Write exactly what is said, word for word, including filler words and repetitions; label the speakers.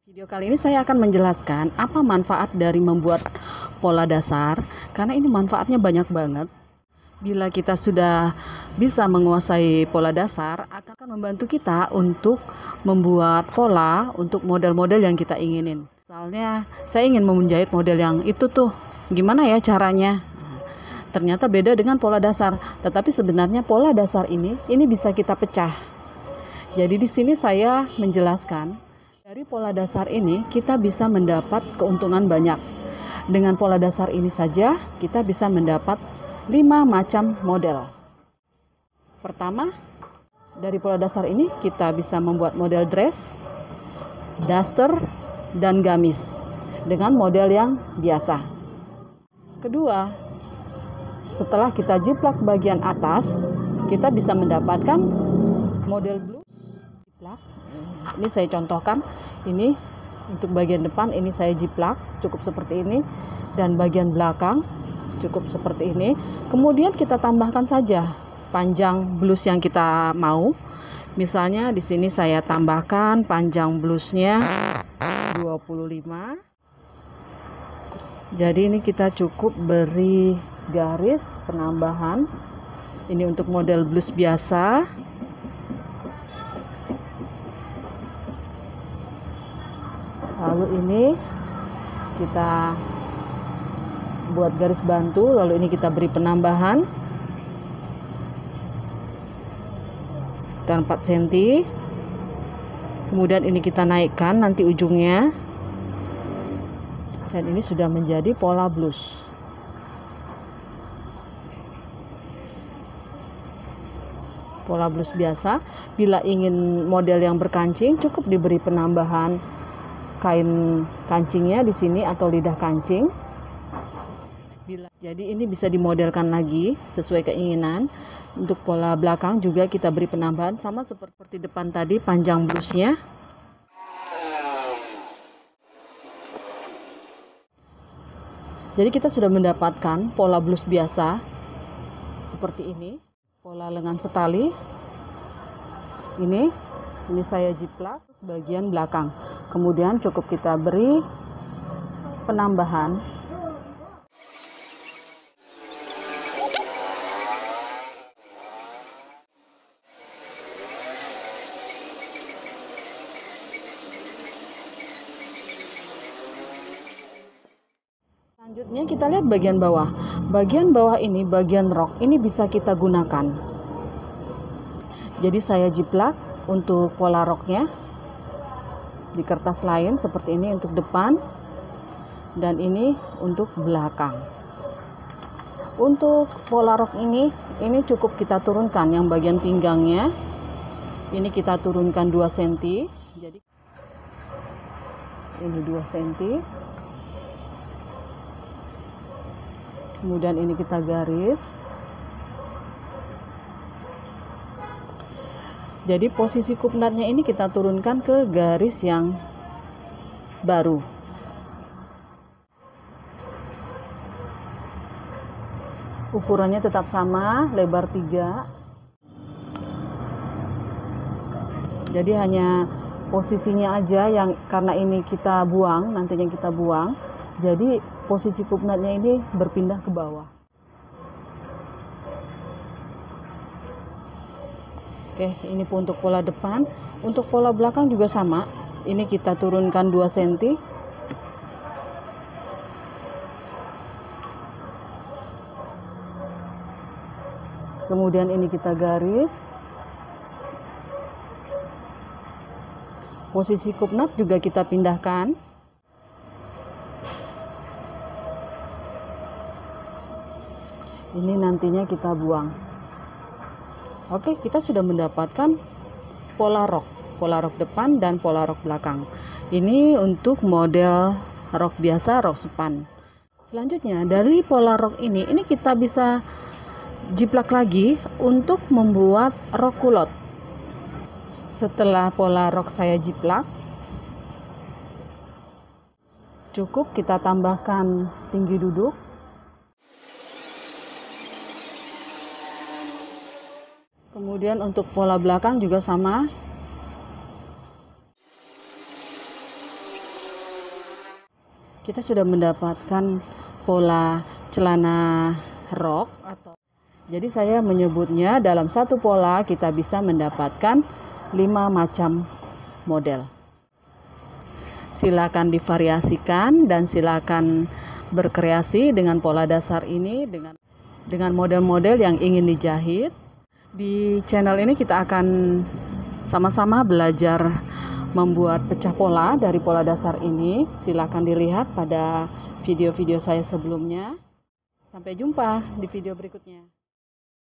Speaker 1: Video kali ini saya akan menjelaskan apa manfaat dari membuat pola dasar, karena ini manfaatnya banyak banget. Bila kita sudah bisa menguasai pola dasar, akan membantu kita untuk membuat pola untuk model-model yang kita inginin. Misalnya, saya ingin menjahit model yang itu tuh, gimana ya caranya? Ternyata beda dengan pola dasar, tetapi sebenarnya pola dasar ini, ini bisa kita pecah. Jadi di sini saya menjelaskan, dari pola dasar ini kita bisa mendapat keuntungan banyak. Dengan pola dasar ini saja kita bisa mendapat lima macam model. Pertama, dari pola dasar ini kita bisa membuat model dress, daster, dan gamis dengan model yang biasa. Kedua, setelah kita jiplak bagian atas, kita bisa mendapatkan model blus jiplak. Ini saya contohkan, ini untuk bagian depan ini saya jiplak cukup seperti ini, dan bagian belakang cukup seperti ini. Kemudian kita tambahkan saja panjang blus yang kita mau. Misalnya di sini saya tambahkan panjang blusnya dua puluh lima. Jadi ini kita cukup beri garis penambahan. Ini untuk model blus biasa. Lalu ini kita buat garis bantu, lalu ini kita beri penambahan sekitar empat sentimeter. Kemudian ini kita naikkan nanti ujungnya. Dan ini sudah menjadi pola blus. Pola blus biasa. Bila ingin model yang berkancing, cukup diberi penambahan kain kancingnya di sini atau lidah kancing. Bila, jadi ini bisa dimodelkan lagi sesuai keinginan. Untuk pola belakang juga kita beri penambahan sama seperti depan tadi, panjang blusnya. Jadi kita sudah mendapatkan pola blus biasa seperti ini, pola lengan setali. Ini Ini saya jiplak bagian belakang. Kemudian cukup kita beri penambahan. Selanjutnya kita lihat bagian bawah. Bagian bawah ini, bagian rok, ini bisa kita gunakan. Jadi saya jiplak untuk pola roknya di kertas lain seperti ini untuk depan, dan ini untuk belakang. Untuk pola rok ini, ini cukup kita turunkan yang bagian pinggangnya. Ini kita turunkan dua sentimeter. Jadi ini dua sentimeter. Kemudian ini kita garis. Jadi posisi kupnatnya ini kita turunkan ke garis yang baru. Ukurannya tetap sama, lebar tiga. Jadi hanya posisinya aja yang karena ini kita buang, nantinya kita buang. Jadi posisi kupnatnya ini berpindah ke bawah. Oke, ini untuk pola depan. Untuk pola belakang juga sama. Ini kita turunkan dua sentimeter. Kemudian ini kita garis. Posisi kupnat juga kita pindahkan. Ini nantinya kita buang. Oke, kita sudah mendapatkan pola rok, pola rok depan dan pola rok belakang. Ini untuk model rok biasa, rok span. Selanjutnya dari pola rok ini, ini kita bisa jiplak lagi untuk membuat rok kulot. Setelah pola rok saya jiplak, cukup kita tambahkan tinggi duduk. Kemudian untuk pola belakang juga sama. kita sudah mendapatkan pola celana rok atau jadi saya menyebutnya dalam satu pola kita bisa mendapatkan lima macam model. Silakan divariasikan dan silakan berkreasi dengan pola dasar ini dengan dengan model-model yang ingin dijahit. Di channel ini kita akan sama-sama belajar membuat pecah pola dari pola dasar ini. Silakan dilihat pada video-video saya sebelumnya. Sampai jumpa di video berikutnya.